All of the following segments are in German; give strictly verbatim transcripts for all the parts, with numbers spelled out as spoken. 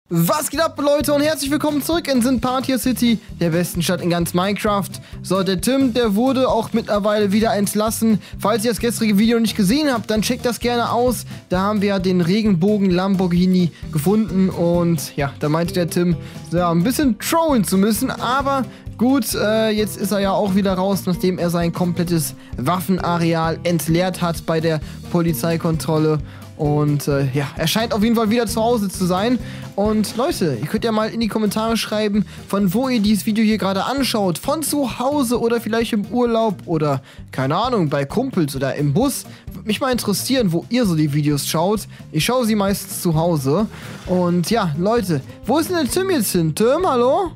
Was geht ab, Leute, und herzlich willkommen zurück in Synpatia City, der besten Stadt in ganz Minecraft. So, der Tim, der wurde auch mittlerweile wieder entlassen. Falls ihr das gestrige Video nicht gesehen habt, dann checkt das gerne aus. Da haben wir den Regenbogen Lamborghini gefunden und ja, da meinte der Tim, ja, ein bisschen trollen zu müssen, aber gut, äh, jetzt ist er ja auch wieder raus, nachdem er sein komplettes Waffenareal entleert hat bei der Polizeikontrolle. Und äh, ja, er scheint auf jeden Fall wieder zu Hause zu sein. Und Leute, ihr könnt ja mal in die Kommentare schreiben, von wo ihr dieses Video hier gerade anschaut. Von zu Hause oder vielleicht im Urlaub oder, keine Ahnung, bei Kumpels oder im Bus. Würde mich mal interessieren, wo ihr so die Videos schaut. Ich schaue sie meistens zu Hause. Und ja, Leute, wo ist denn der Tim jetzt hin? Tim, hallo?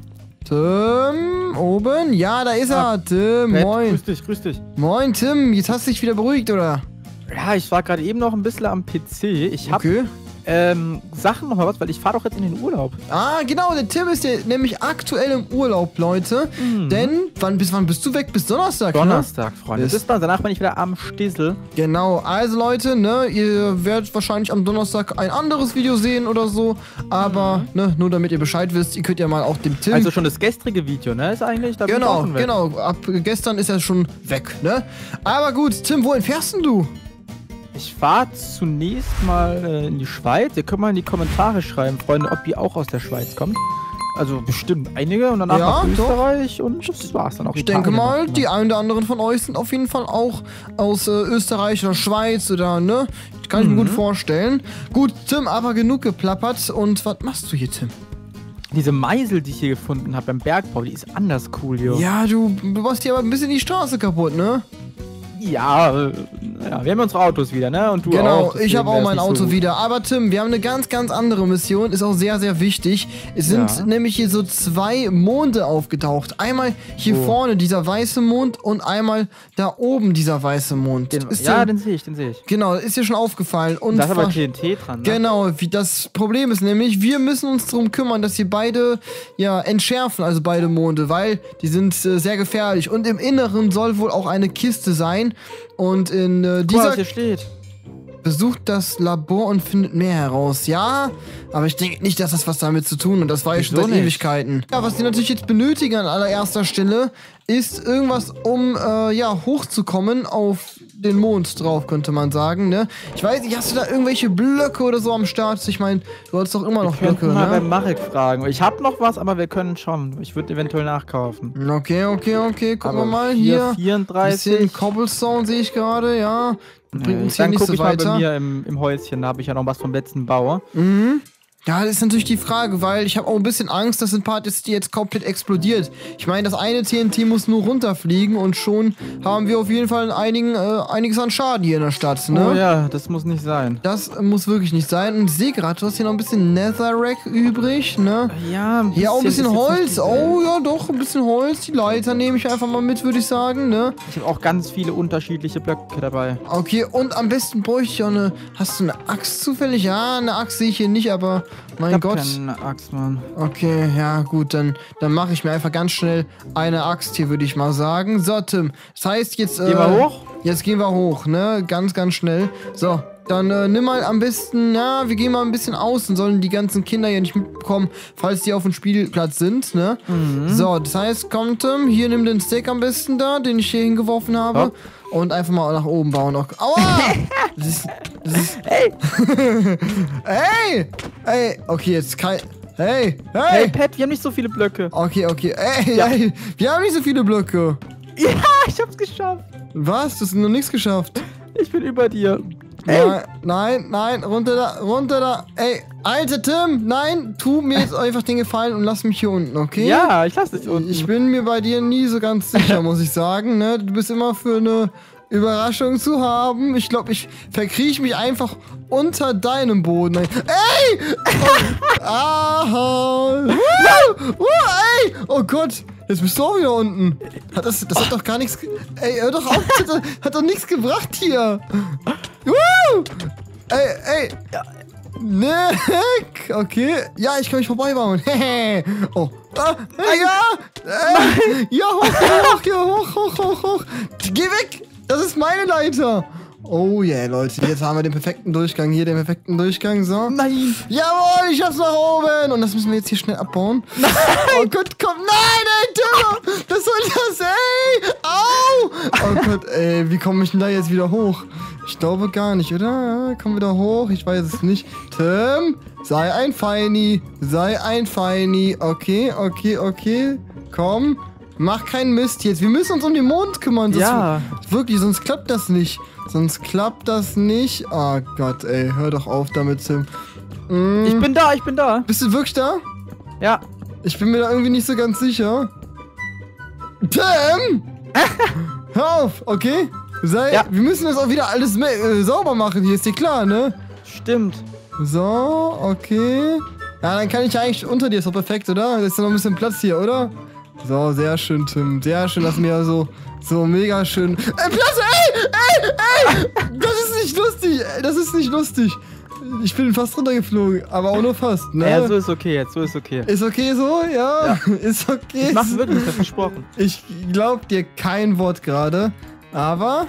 Tim, oben? Ja, da ist er. Ja, Tim, Red, moin. Grüß dich, grüß dich. Moin, Tim. Jetzt hast du dich wieder beruhigt, oder? Ja, ich war gerade eben noch ein bisschen am P C. Ich habe Okay. ähm, Sachen noch mal was, weil ich fahre doch jetzt in den Urlaub. Ah, genau, der Tim ist ja nämlich aktuell im Urlaub, Leute. Mhm. Denn, wann, bis wann bist du weg? Bis Donnerstag, Donnerstag, Freunde. Ist- Bis dann, danach bin ich wieder am Stissel. Genau, also Leute, ne, ihr werdet wahrscheinlich am Donnerstag ein anderes Video sehen oder so. Aber, Mhm. ne, nur damit ihr Bescheid wisst, ihr könnt ja mal auch dem Tim... Also schon das gestrige Video, ne? Ist eigentlich, da bin ich auch genau, schon weg. genau, ab gestern ist er schon weg, ne? Aber gut, Tim, wohin fährst denn du? Ich fahre zunächst mal äh, in die Schweiz. Ihr könnt mal in die Kommentare schreiben, Freunde, ob ihr auch aus der Schweiz kommt. Also bestimmt einige und danach Ja, nach doch. Österreich und das war's dann auch. Ich denke Italien mal, noch, die ne? einen oder anderen von euch sind auf jeden Fall auch aus äh, Österreich oder Schweiz oder, ne? Kann ich mir Mhm. gut vorstellen. Gut, Tim, aber genug geplappert. Und was machst du hier, Tim? Diese Meisel, die ich hier gefunden habe beim Bergbau, die ist anders cool, jo. Ja, du, du machst hier aber ein bisschen die Straße kaputt, ne? Ja, äh, ja, wir haben unsere Autos wieder, ne? Und du Genau, auch. ich habe deswegen auch wär's mein nicht so Auto gut. wieder. Aber Tim, wir haben eine ganz, ganz andere Mission. Ist auch sehr, sehr wichtig. Es sind Ja. nämlich hier so zwei Monde aufgetaucht. Einmal hier Wo? vorne dieser weiße Mond und einmal da oben dieser weiße Mond. Den, Ist ja, dir- den sehe ich, den sehe ich. Genau, ist dir schon aufgefallen. Und Da ist aber ver- T N T dran, ne? Genau, wie das Problem ist nämlich, wir müssen uns darum kümmern, dass wir beide ja entschärfen, also beide Monde, weil die sind äh, sehr gefährlich. Und im Inneren soll wohl auch eine Kiste sein. Und in äh, Guck mal, dieser was hier steht. besucht das Labor und findet mehr heraus. Ja, aber ich denke nicht, dass das was damit zu tun hat. Das war ja schon Wieso seit nicht? Ewigkeiten. Ja, was die natürlich jetzt benötigen an allererster Stelle, ist irgendwas, um äh, ja hochzukommen auf den Mond drauf, könnte man sagen, ne? Ich weiß nicht, hast du da irgendwelche Blöcke oder so am Start? Ich meine, du hast doch immer noch Wir Blöcke, könnten mal ne? beim Marek fragen. Ich habe noch was, aber wir können schon. Ich würde eventuell nachkaufen. Okay, okay, okay, gucken wir Aber mal hier hier. vierunddreißig. Bisschen Cobblestone sehe ich gerade, ja. Bringt Nee, uns hier dann nicht gucke so ich mal bei weiter. mir im, im Häuschen. Da habe ich ja noch was vom letzten Bau. Mhm. Ja, das ist natürlich die Frage, weil ich habe auch ein bisschen Angst, dass Synpatia City jetzt komplett explodiert. Ich meine, das eine T N T muss nur runterfliegen und schon haben wir auf jeden Fall einigen, äh, einiges an Schaden hier in der Stadt, ne? Oh ja, das muss nicht sein. Das äh, muss wirklich nicht sein. Und ich sehe gerade, du hast hier noch ein bisschen Netherrack übrig, ne? Ja, ein Hier auch ein bisschen ist jetzt nicht Holz. diese- Oh ja, doch, ein bisschen Holz. Die Leiter nehme ich einfach mal mit, würde ich sagen, ne? Ich habe auch ganz viele unterschiedliche Blöcke dabei. Okay, und am besten bräuchte ich auch eine... Hast du eine Axt zufällig? Ja, eine Axt sehe ich hier nicht, aber mein Ich hab Gott. keine Axt, Mann. Okay, ja gut, dann, dann mache ich mir einfach ganz schnell eine Axt hier, würde ich mal sagen. So, Tim, das heißt jetzt... Äh, Gehen wir hoch? Jetzt gehen wir hoch, ne? Ganz, ganz schnell. So, dann äh, nimm mal am besten... Na, wir gehen mal ein bisschen außen, sollen die ganzen Kinder ja nicht mitbekommen, falls die auf dem Spielplatz sind, ne? Mhm. So, das heißt, komm, Tim, hier nimm den Steak am besten da, den ich hier hingeworfen habe. Hopp. Und einfach mal nach oben bauen. Auch. Aua! Das ist, das ist, Hey! hey! Hey! Okay, jetzt kein... Hey! Hey, Hey! Pat, wir haben nicht so viele Blöcke. Okay, okay. Ey, Ja. ey, wir haben nicht so viele Blöcke. Ja, ich hab's geschafft. Was? Du hast noch nichts geschafft. Ich bin über dir. Ey. Nein, nein, nein, runter da, runter da. Ey, alter Tim, nein, tu mir jetzt einfach den Gefallen und lass mich hier unten, okay? Ja, ich lass dich unten. Ich bin mir bei dir nie so ganz sicher, muss ich sagen, ne? Du bist immer für eine Überraschung zu haben. Ich glaube, ich verkrieche mich einfach unter deinem Boden. Ey! Oh, aha! Woo! Woo, ey! Oh Gott! Jetzt bist du auch wieder unten. Hat das, das hat doch gar nichts... ge- Ey, hör doch auf! Das hat, hat doch nichts gebracht hier! Woo! Ey, ey! Nick! Okay. Ja, ich kann mich vorbeibauen. Oh. Ah, äh, ja! Äh, ja, hoch, hoch, ja, hoch, hoch, hoch, hoch. Geh weg! Das ist meine Leiter! Oh yeah, Leute, jetzt haben wir den perfekten Durchgang. Hier den perfekten Durchgang, so. Nein! Jawohl, ich hab's nach oben. Und das müssen wir jetzt hier schnell abbauen. Nein! Oh Gott, komm. Nein, ey, Timmer! Was soll das, ey? Au! Oh Gott, ey, wie komme ich denn da jetzt wieder hoch? Ich glaube gar nicht, oder? Komm wieder hoch, ich weiß es nicht. Tim, sei ein Feini. Sei ein Feini. Okay, okay, okay. Komm, mach keinen Mist jetzt. Wir müssen uns um den Mond kümmern. Das Ja. Wirklich, sonst klappt das nicht. Sonst klappt das nicht. Oh Gott, ey, hör doch auf damit, Tim. Mm. Ich bin da, ich bin da. Bist du wirklich da? Ja. Ich bin mir da irgendwie nicht so ganz sicher. Tim! Hör auf, okay? Sei, Ja. Wir müssen das auch wieder alles äh, sauber machen. Hier ist dir klar, ne? Stimmt. So, okay. Ja, dann kann ich eigentlich unter dir. Ist doch perfekt, oder? Da ist doch noch ein bisschen Platz hier, oder? So, sehr schön, Tim. Sehr schön, dass mir so, so mega schön. Ey, Platz! Ey! Ey! Ey! Das ist nicht lustig! Ey, das ist nicht lustig. Ich bin fast runtergeflogen, aber auch nur fast, ne? Ja, so ist okay jetzt, so ist okay. Ist okay so? Ja? Ja. Ist okay. Ich mach's wirklich, ich hab versprochen. Ich glaub dir kein Wort gerade. Aber.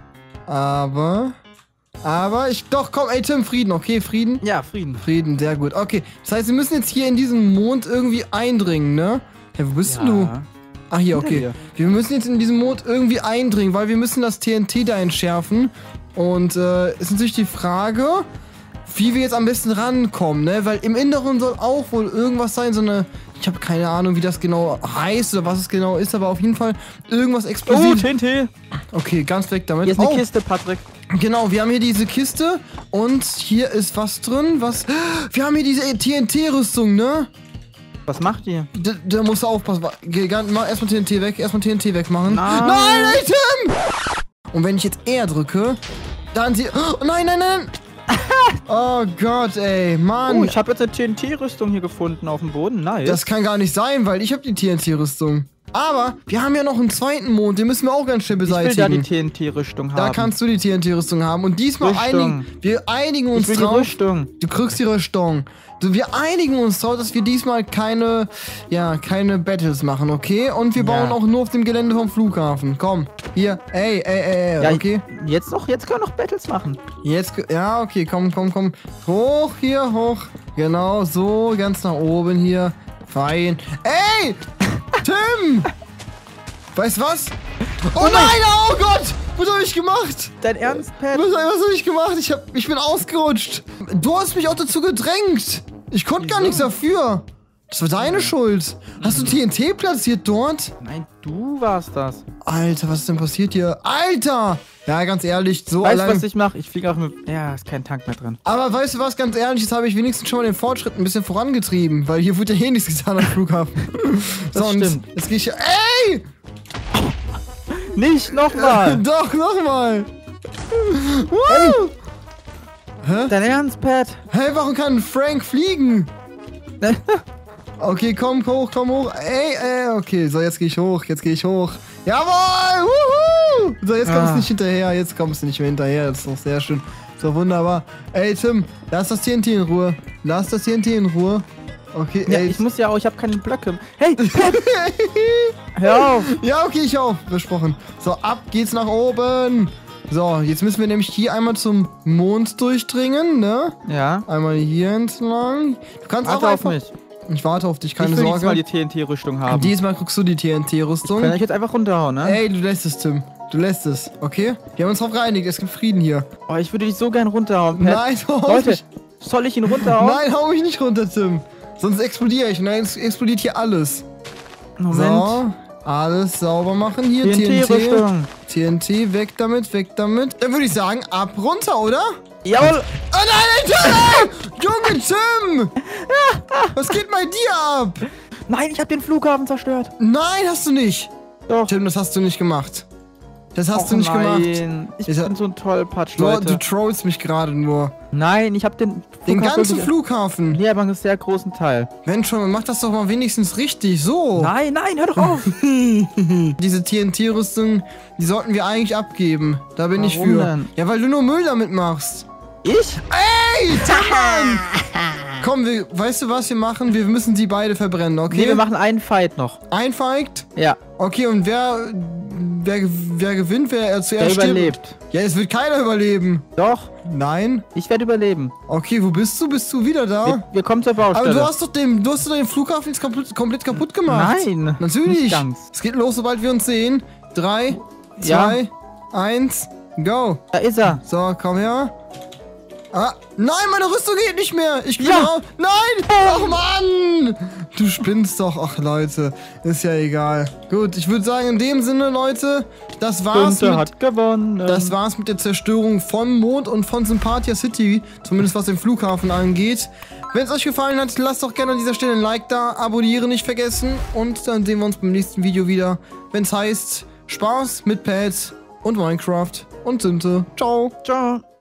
Aber. Aber ich. Doch, komm, ey, Tim, Frieden, okay? Frieden? Ja, Frieden. Frieden, sehr gut. Okay. Das heißt, wir müssen jetzt hier in diesen Mond irgendwie eindringen, ne? Hey, wo bist denn du? Ah, hier, Hinter okay. dir. Wir müssen jetzt in diesen Mond irgendwie eindringen, weil wir müssen das T N T da entschärfen. Und äh, ist natürlich die Frage, wie wir jetzt am besten rankommen, ne? Weil im Inneren soll auch wohl irgendwas sein, so eine... Ich habe keine Ahnung, wie das genau heißt oder was es genau ist, aber auf jeden Fall irgendwas Oh, explosives. T N T. Okay, ganz weg damit. Hier ist eine Oh, Kiste, Patrick. genau, wir haben hier diese Kiste und hier ist was drin, was... Wir haben hier diese T N T-Rüstung, ne? Was macht ihr? Da, da musst du aufpassen. Wa- Geh, gar- mach erstmal T N T weg, erstmal T N T wegmachen. Nein. Nein, ey, Tim! Und wenn ich jetzt R drücke, dann sie... Oh, nein, nein, nein! Oh Gott, ey, Mann. Oh, ich habe jetzt eine T N T-Rüstung hier gefunden auf dem Boden. Nice. Das kann gar nicht sein, weil ich habe die T N T-Rüstung. Aber wir haben ja noch einen zweiten Mond, den müssen wir auch ganz schnell ich will beseitigen. da die T N T-Rüstung haben. Da kannst du die T N T-Rüstung haben. Und diesmal Rüstung. einigen wir einigen uns ich will die drauf. Rüstung. Du kriegst die Rüstung. Du, wir einigen uns drauf, dass wir diesmal keine, ja, keine Battles machen, okay? Und wir bauen Ja. auch nur auf dem Gelände vom Flughafen. Komm, hier, ey, ey, ey, ey, Ja, okay? Jetzt noch, jetzt können wir noch Battles machen. Jetzt, ja, okay, komm, komm, komm. Hoch, hier, hoch. Genau, so, ganz nach oben hier. Fein. Ey! Tim! Weißt du was? Oh, nein! nein, oh Gott! Was hab ich gemacht? Dein Ernst, Pat? Was, was hab ich gemacht? Ich, hab, ich bin ausgerutscht. Du hast mich auch dazu gedrängt. Ich konnte gar Wieso? nichts dafür. Das war deine Schuld. Hast du T N T platziert dort? Nein, du warst das. Alter, was ist denn passiert hier? Alter! Ja, ganz ehrlich, so Weißt du, allein... was ich mache? Ich fliege auch mit... Ja, ist kein Tank mehr drin. Aber weißt du was, ganz ehrlich, jetzt habe ich wenigstens schon mal den Fortschritt ein bisschen vorangetrieben, weil hier wird ja eh nichts getan am Flughafen. Das so, und stimmt. Jetzt gehe ich... Ey! Nicht nochmal! Doch, nochmal! Woo! Hä? Dein Ernst, Pat? Hey, warum kann Frank fliegen? Okay, komm hoch, komm hoch. Ey, ey, okay. So, jetzt gehe ich hoch, jetzt gehe ich hoch. Jawohl! Wuhu! So, jetzt kommst du Ah. nicht hinterher, jetzt kommst du nicht mehr hinterher. Das ist doch sehr schön. So, wunderbar. Ey, Tim, lass das T N T in Ruhe. Lass das T N T in Ruhe. Okay, Ja, ey. ich muss ja auch, ich habe keine Blöcke. Hey, Pat! Hör auf! Ja, okay, ich auch. Versprochen. So, ab geht's nach oben. So, jetzt müssen wir nämlich hier einmal zum Mond durchdringen, ne? Ja, Einmal hier entlang. Du kannst warte auch auf einfach... mich. Ich warte auf dich, keine ich will Sorge. diesmal die T N T-Rüstung haben. Diesmal kriegst du die T N T-Rüstung. Kann ich jetzt einfach runterhauen, ne? Ey, du lässt es, Tim. Du lässt es, okay? Wir haben uns drauf geeinigt, es gibt Frieden hier. Oh, ich würde dich so gern runterhauen, Pat. Nein, hau Leute, mich. soll ich ihn runterhauen? Nein, hau mich nicht runter, Tim. Sonst explodiere ich und dann explodiert hier alles. Moment. So, alles sauber machen hier. T N T-Rüstung. T N T, weg damit, weg damit. Dann würde ich sagen, ab runter, oder? Jawohl! Oh nein, nein, Tim! Junge, Tim! Was geht bei dir ab? Nein, ich habe den Flughafen zerstört. Nein, hast du nicht. Doch. Tim, das hast du nicht gemacht. Das hast Och, du nicht gemacht. nein. Ich Ich hab- bin so ein Tollpatsch, Du, Leute. du trollst mich gerade nur. Nein, ich habe den Den Flughafen ganzen wirklich- Flughafen. Nee, aber einen sehr großen Teil. Mensch, schon, mach das doch mal wenigstens richtig. So. Nein, nein, hör doch auf. Diese T N T-Rüstung, die sollten wir eigentlich abgeben. Da bin ich Warum für. denn? Ja, weil du nur Müll damit machst. Ich? Ey, Mann! Komm, wir, weißt du, was wir machen? Wir müssen die beide verbrennen, okay? Nee, wir machen einen Fight noch. Einfeigt? Ja. Okay, und wer, wer, wer gewinnt, wer er zuerst Wer stirbt. überlebt? Ja, es wird keiner überleben. Doch, Nein? ich werde überleben. Okay, wo bist du? Bist du wieder da? Wir, wir kommen zur Baustelle. Aber du hast doch den, du hast doch den Flughafen jetzt komplett, komplett kaputt gemacht. Nein. Natürlich. Nicht ganz. Es geht los, sobald wir uns sehen. Drei, Ja. zwei, eins, go. Da ist er. So, komm her. Ah, nein, meine Rüstung geht nicht mehr. Ich bin Ja. auch. Nein! Ach Mann! Du spinnst doch. Ach Leute, ist ja egal. Gut, ich würde sagen, in dem Sinne, Leute, das war's Günther mit, hat gewonnen. das war's mit der Zerstörung von Mond und von Sympathia City. Zumindest was den Flughafen angeht. Wenn es euch gefallen hat, lasst doch gerne an dieser Stelle ein Like da, abonnieren nicht vergessen und dann sehen wir uns beim nächsten Video wieder, wenn es heißt Spaß mit Pets und Minecraft und Sinte. Ciao. Ciao.